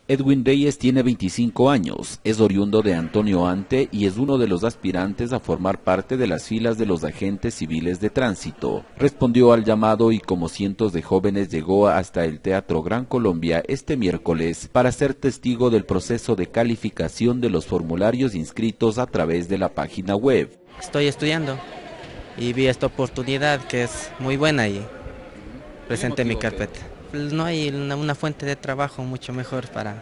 Edwin Reyes tiene 25 años, es oriundo de Antonio Ante y es uno de los aspirantes a formar parte de las filas de los agentes civiles de tránsito. Respondió al llamado y como cientos de jóvenes llegó hasta el Teatro Gran Colombia este miércoles para ser testigo del proceso de calificación de los formularios inscritos a través de la página web. Estoy estudiando y vi esta oportunidad que es muy buena y presenté mi carpeta. No hay una fuente de trabajo mucho mejor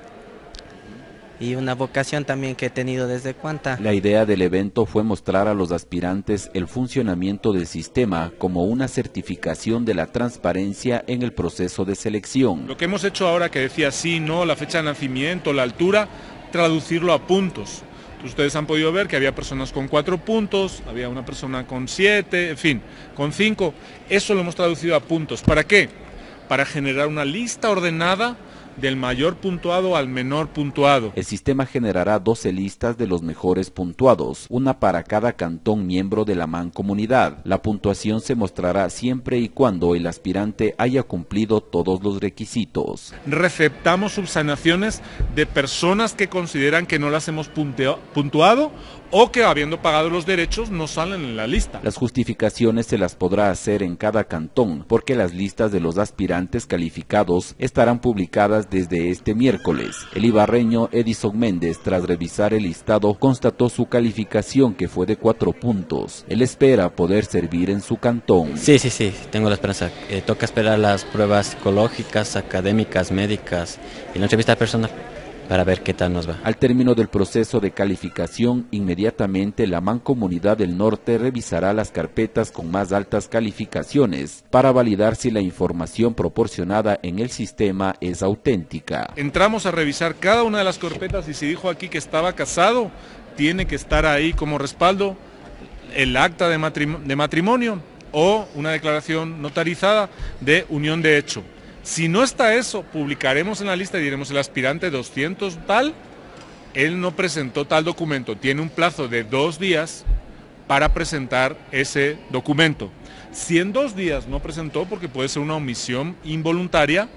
y una vocación también que he tenido desde cuanta. La idea del evento fue mostrar a los aspirantes el funcionamiento del sistema como una certificación de la transparencia en el proceso de selección. Lo que hemos hecho ahora, que decía sí, no, la fecha de nacimiento, la altura, traducirlo a puntos. Ustedes han podido ver que había personas con 4 puntos, había una persona con 7, en fin, con 5. Eso lo hemos traducido a puntos. ¿Para qué? Para generar una lista ordenada del mayor puntuado al menor puntuado. El sistema generará 12 listas de los mejores puntuados, una para cada cantón miembro de la mancomunidad. La puntuación se mostrará siempre y cuando el aspirante haya cumplido todos los requisitos. Receptamos subsanaciones de personas que consideran que no las hemos puntuado o que habiendo pagado los derechos no salen en la lista. Las justificaciones se las podrá hacer en cada cantón, porque las listas de los aspirantes calificados estarán publicadas desde este miércoles. El ibarreño Edison Méndez, tras revisar el listado, constató su calificación, que fue de 4 puntos. Él espera poder servir en su cantón. Sí, tengo la esperanza. Toca esperar las pruebas psicológicas, académicas, médicas y la entrevista personal para ver qué tal nos va. Al término del proceso de calificación, inmediatamente la Mancomunidad del Norte revisará las carpetas con más altas calificaciones para validar si la información proporcionada en el sistema es auténtica. Entramos a revisar cada una de las carpetas y si dijo aquí que estaba casado, tiene que estar ahí como respaldo el acta de matrimonio o una declaración notarizada de unión de hecho. Si no está eso, publicaremos en la lista y diremos el aspirante 200 tal, él no presentó tal documento, tiene un plazo de 2 días para presentar ese documento. Si en 2 días no presentó, porque puede ser una omisión involuntaria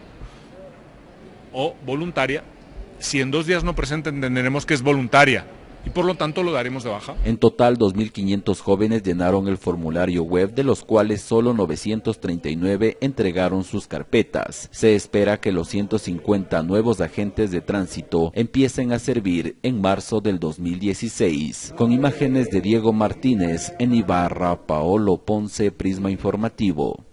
o voluntaria, si en 2 días no presenta entenderemos que es voluntaria y por lo tanto lo daremos de baja. En total, 2.500 jóvenes llenaron el formulario web, de los cuales solo 939 entregaron sus carpetas. Se espera que los 150 nuevos agentes de tránsito empiecen a servir en marzo del 2016. Con imágenes de Diego Martínez, en Ibarra, Paolo Ponce, Prisma Informativo.